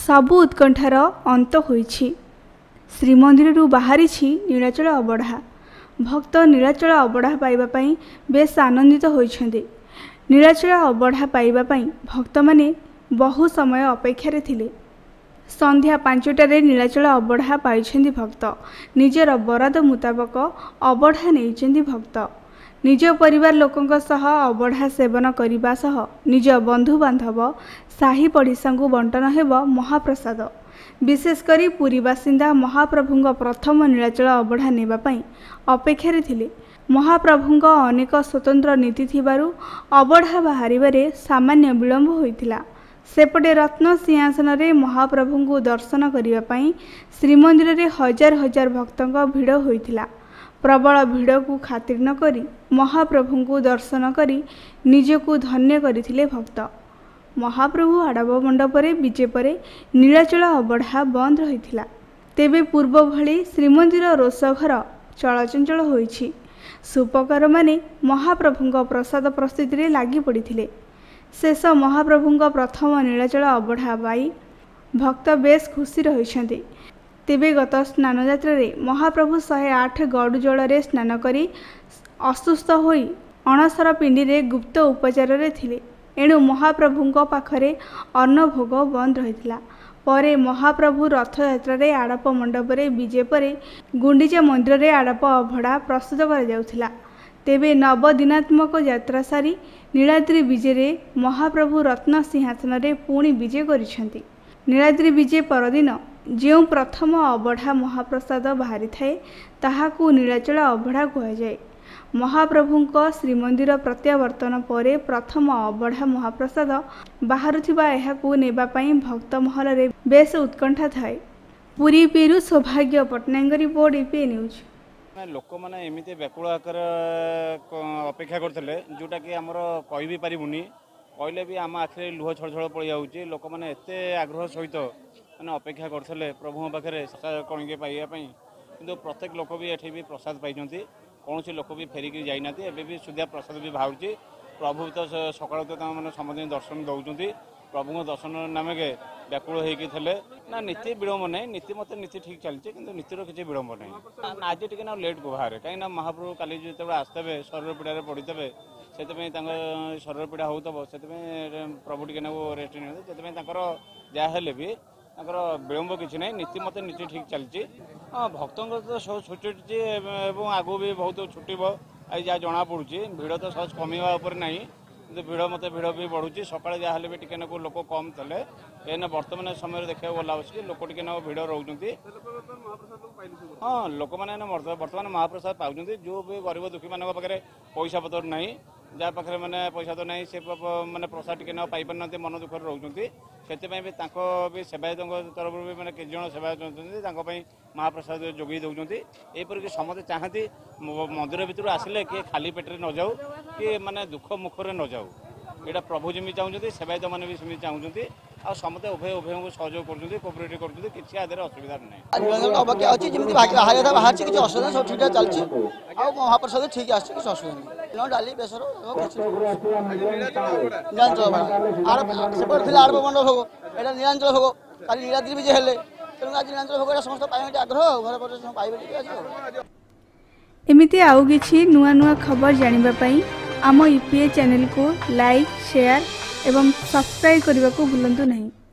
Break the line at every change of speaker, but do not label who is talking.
सबु उत्कंठार अंत होइछि। श्रीमंदिरु बाहरी नीलाचल अबढ़ा। भक्त नीलाचल अबढ़ा पाइबा पई बेस आनंदित होइछन्ते। नीलाचल अबढ़ा पाइबा पई भक्त माने बहु समय अपेक्षारे थिले। संध्या 5टारे नीलाचल अबढ़ा पाइछन्ति भक्त। निजर बराद मुताबक अबढ़ा नेइछन्ति भक्त। निज परिवार लोकंक सह अबढ़ा सेवन करिबा सह निज बंधु बांधव साही पड़िशांकु बंटन हेब महाप्रसाद। विशेषकर पुरी बासिंदा महाप्रभुंक प्रथम नीलाचल अबढ़ा नेबा पई अपेक्षारे थिले। महाप्रभुंक अनेक स्वतंत्र नीति थिबारु अबढ़ा बाहरिबारे सामान्य विलंब होइथिला। सेपटे रत्न सिंहासन रे महाप्रभुंकु दर्शन करिबा पई श्रीमंदिर रे हजार हजार भक्तंक भिड़ होइथिला। प्रबल भिड़ को खातिर न करी महाप्रभुंकु दर्शन करी निजकु धन्य करिथिले भक्त। महाप्रभु आडव मंडपरे विजे परे नीलाचल अबढ़ा बंद रहिथिला। तेबे पूर्व भली श्रीमंदिर रोषघर चलचंचल होइछि। सुपकार माने महाप्रभुंक प्रसाद प्रस्तुति रे लागि पड़िथिले। शेष महाप्रभुंक प्रथम नीलाचल अबढ़ा पाई भक्त बेस खुशी रहिछन्ते। तेबे गत स्नान यात्रा रे महाप्रभु 108 गड़ु जल रे स्नान करी असुस्थ होई अणसर पिंडी रे गुप्त उपचार रे थिले। एणु महाप्रभुंक पाखरे अन्न भोग बंद रहिथिला। परे महाप्रभु रथ यात्रा रे आड़प मंडप रे विजे परे गुंडीचा मंदिर रे आड़प अभड़ा प्रस्तुत करा जाउथिला। तेबे नवदिनात्मक यात्रा सारी नीलाद्री विजे रे महाप्रभु रत्न सिंहासन रे पुणी विजे करिसेंति। नीलाद्री विजे परदिन जो प्रथम अबढ़ा महाप्रसाद बाहरी थाए ताहाकू नीलाचल अबढ़ा कहुए। महाप्रभुंक श्रीमंदिर प्रत्यावर्तन परे प्रथम अबढ़ा महाप्रसाद बाहरुथिबा एहाकू नेबा पई भक्त महल रे बेस उत्कंठा थाए। पुरी पेरु सौभाग्य पटनायक रिपोर्ट ईपी न्यूज।
लोक मैंने एमती व्याकुल आकार अपेक्षा करते जोटा कि आमर कह भी पारूनी कहले भी आम आखिरे लुह छड़ छड़ पड़ जाऊँगी। लोक मैंने एत आग्रह सहित मैंने अपेक्षा करते प्रभु पाखे कणिके पाइबापी कि प्रत्येक लोक भी ये भी प्रसाद पाई कौन लोक भी फेरिकी जाना एवं भी सुधा प्रसाद भी बाहर। प्रभु तो सकाल तो मैंने समझ दर्शन दौरान प्रभु दर्शन नामके व्याकुल होते ना नीति विलंब ना नीति मत नीति ठीक चलती कि नीतिर किसी विलंब ना आज टी लेट को बाहर कहीं महाप्रभु काली जो आसते शरीर पीड़ा पड़ते से शरीर पीड़ा होता से प्रभु टी रेस्ट नहीं जहाँ भी विलंब किसी ना नीति मत नीति ठीक चलती। हाँ भक्त तो सब छुटी आगू भी बहुत छुट्टी आज जहाँ जना पड़ी भिड़ तो सहज कमिवा ना कि भिड़ मत भिड़ भी बढ़ुची सकाଳେ जहाँ भी टिके लोक कम थे एने बर्तमान समय देखा गला कि लोक टिके भिड़ रोचे। हाँ लोक मैंने बर्तमान महाप्रसाद पाँच जो भी गरीब दुखी मान पाखे पैसा पतर ना जहाँ पाखे मैंने पैसा तो नहीं से मैंने प्रसाद टिके पाई पार ना मन दुख रोचे से भी सेवायत तरफ भी मैंने किसी जन सेवायत महाप्रसाद जोगे दौरान यहपरिक समस्त चाहती मंदिर भितर आसिले किए खाली पेटे न जाऊ कि माने दुख मुखर न जाऊ। यहाँ प्रभु जमी चाहते सेवायत मैंने भी सेमती चाहते आ समस्त उभय उभय को सहयोग कर कोअपरेट कर किसी आदि असुविधा
नहीं अच्छी जमी बाहर किसी असुविधा सब ठीक चलती महाप्रसाद ठीक आसुविधा डाली बेसर नीलांचल आरब मंडल भोग यहाँ नीलांचल भोग कल नीलाद्री विजे हेले तेणु आज नीलांचल भोग समस्त पाइबा आग्रह घर पर पाइबे।
एमिति आउ किछि नुआ नुआ खबर जानिबा पई आम ईपीए चैनल को लाइक शेयर एवं सब्सक्राइब करने को भूलंतु नहीं।